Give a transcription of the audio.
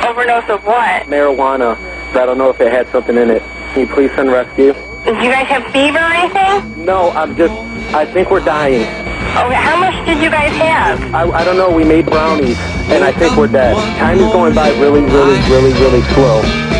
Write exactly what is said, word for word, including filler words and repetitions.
overdose of what? Marijuana. I don't know if it had something in it. Can you please send rescue? Do you guys have fever or anything? No, I'm just, I think we're dying. Okay, how much did you guys have? I, I don't know, we made brownies, and I think we're dead. Time is going by really, really, really, really slow.